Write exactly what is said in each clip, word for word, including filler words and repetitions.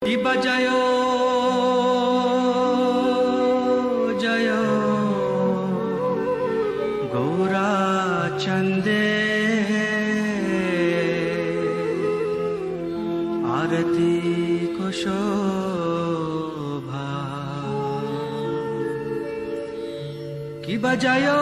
शिव जय जय गौरा चंदे आरती को शोभा कि बजायो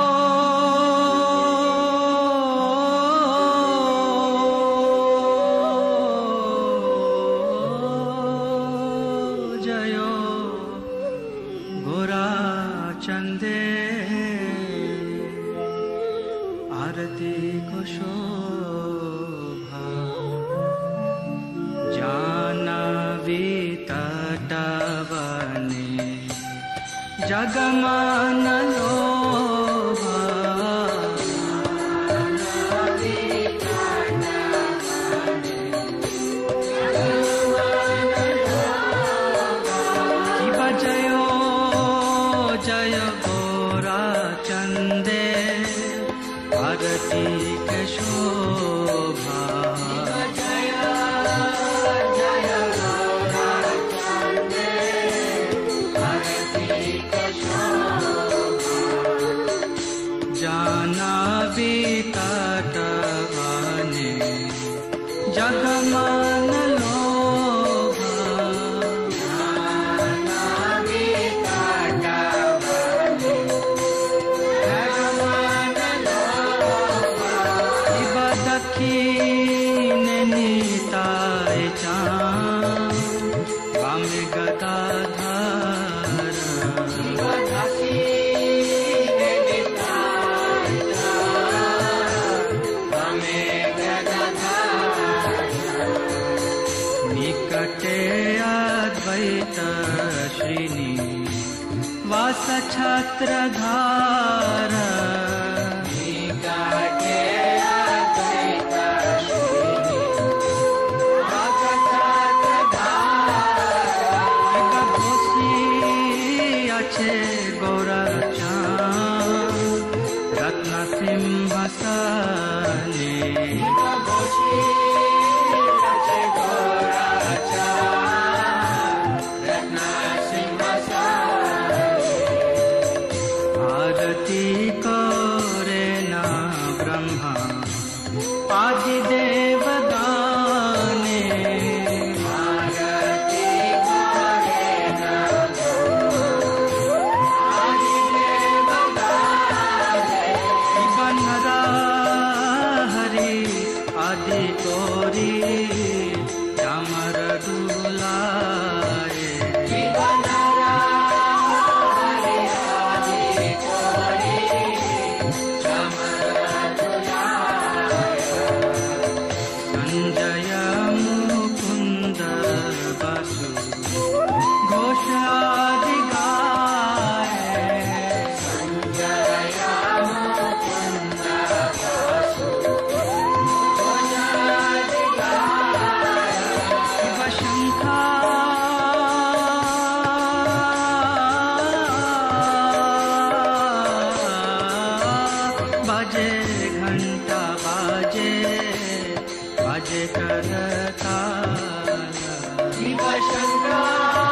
जयो गोरा चंदे आरती को शोभा जानवी तटवने जगमान लोभा शिव जयो जय गोरा चंदे आरती के शोभा जानवी तटवने जगमान लोभा जानवी तटवने जगमान लोभा शिव दक्षिणे निताय चाँद वामे गदाधर शिव दक्षिणे निकटे अद्वैत श्रीनि वास छत्रधार निकटे अद्वैत श्रीनि वास छत्रधार एक घोषी अच्छे गौरा चाँद रत्न सिंहासने आरती करे ना ब्रह्मा आदि देवदाने आरती करे ना आदि देवदाने शिव नरहरि आदि कोरी चामर डुलाए शिव नरहरि आदि कोरी चामर डुलाए संजय मुकुंद बसु घोष आदि गाए संजय मुकुंद बसु घोष आदि गाए शिव शंखा बाजे घंटा बाजे बाजे करताल शिव शंकर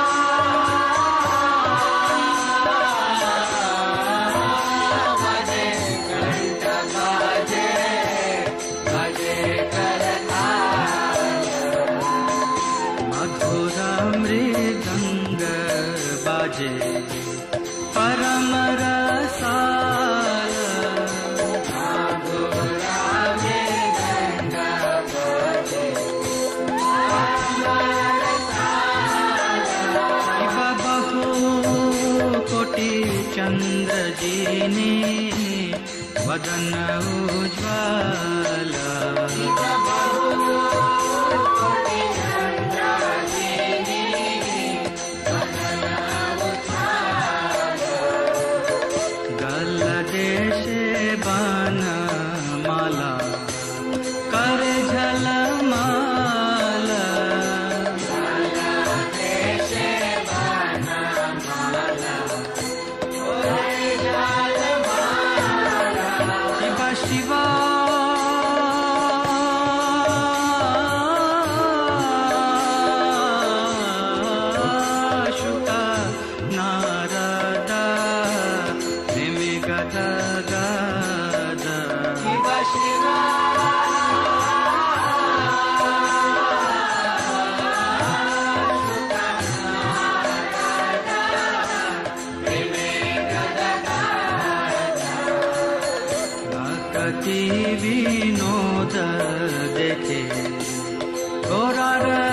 बाजे घंटा बाजे बाजे करताल मधुर मृदंग बाजे परम रसाल कोटि चंद्र जीनी वदन उज्ज्वल कोटि चंद्र जीनी वदन उज्ज्वल गल देशे बन माला कर झलमाल शिवा देखे, गोरा